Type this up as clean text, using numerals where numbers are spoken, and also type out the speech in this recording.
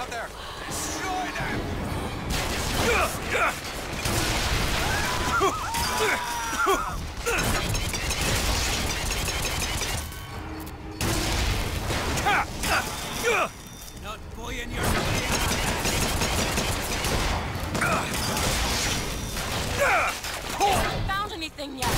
out there! Destroy them! Not boy in your Haven't found anything yet.